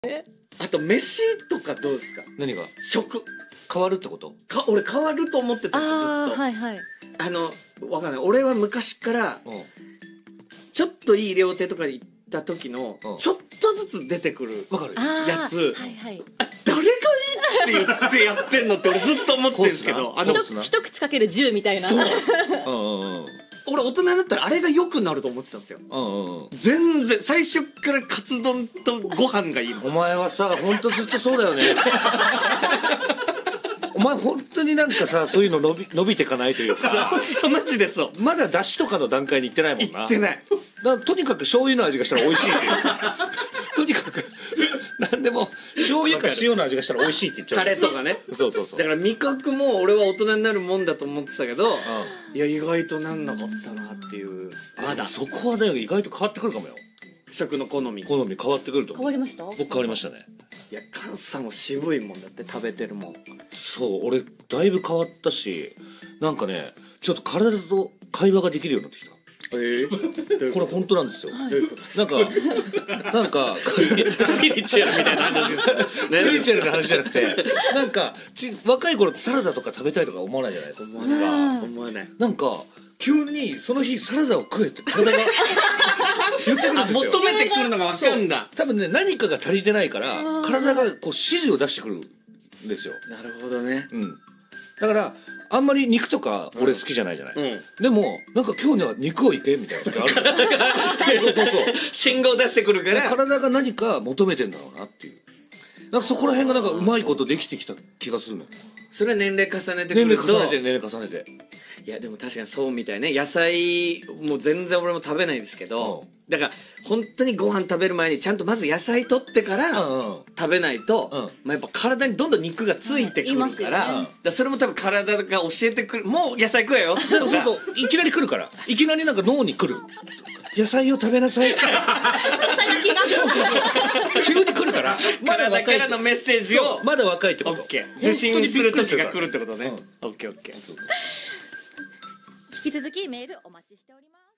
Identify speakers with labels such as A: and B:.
A: あと飯とかどうですか？
B: 何が
A: 食
B: 変わるってこと？
A: 俺変わると思ってたんですよ、ずっと。
C: はいはい。
A: わかんない、俺は昔からちょっといい料亭とか行った時のちょっとずつ出てくる
B: わかる
A: やつ、
C: はいはい。
A: 誰がいいって言ってやってんのって俺ずっと思ってるんですけど、
C: 一口かける10みたいな。
A: そう
B: うん
A: 俺大人になったらあれが良くなると思ってたんですよ。全然最初からカツ丼とご飯がいいもん。
B: お前はさほんとずっとそうだよね。お前本当になんかさそういうの伸びてかないというか、
A: マジでそう。
B: まだ出汁とかの段階に行ってないもんな。
A: 行ってない。
B: だからとにかく醤油の味がしたら美味しいっていう。とにかく何でも醤油か塩の味がしたら美味しいって言っちゃう。
A: タレとかね。
B: そうそうそう。
A: だから味覚も俺は大人になるもんだと思ってたけど、いや意外となんなかったなっていう。まだ
B: そこはね意外と変わってくるかもよ。
A: 食の好み
B: 変わってくると思う。
C: 変わりました？
B: 僕変わりましたね。
A: いや菅さんも渋いもんだって食べてるもん。
B: そう俺だいぶ変わったし、なんかねちょっと体と会話ができるようになってきた。これ本当なんですよ。
A: どういうことですか？
B: なんか
A: スピリチュアルみたいな話です。
B: スピリチュアルな話じゃなくて、なんか若い頃ってサラダとか食べたいとか思わないじゃないですか。
A: 思わない。
B: なんか急にその日サラダを食えって体が言ってくるんですよ。
A: 求めてくるのが分かるんだ。
B: 多分ね何かが足りてないから体がこう指示を出してくるんですよ。
A: なるほどね。
B: だからあんまり肉とか俺好きじゃないじゃない。でもなんか今日には肉をいけみたいな時ある。そう
A: 信号出してくるから
B: 体が何か求めてんだろうなっていう。なんかそこら辺がなんかうまいことできてきた気がするのよ。
A: それは年齢重ねてくると。
B: 年齢重ねて。
A: いやでも確かにそうみたいね。野菜も全然俺も食べないですけど、だから本当にご飯食べる前にちゃんとまず野菜取ってから食べないと、やっぱ体にどんどん肉がついてくるから、それも多分体が教えてくる。もう野菜食えよとか。
B: そうそういきなり来るから、いきなりなんか脳に来る。野菜を食べなさい。急に来るから。
A: 体からのメッセージを
B: まだ若いってこと。
A: 受信する時が来るってことね。オッケーオッケー。
C: 引き続きメールお待ちしております。